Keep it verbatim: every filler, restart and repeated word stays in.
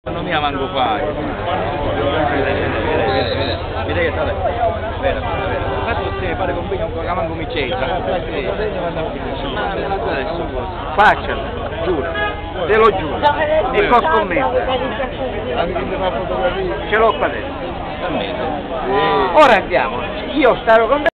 Non mi manco qua. Vede, vede, vede, vede, vede che sta vero, vero. Infatti se fare compagno con la manco mi c'entra. Ma me la do adesso. Faccelo, giuro, te lo giuro. E con scommessa. Ce l'ho qua dentro. Ora andiamo. Io starò con te.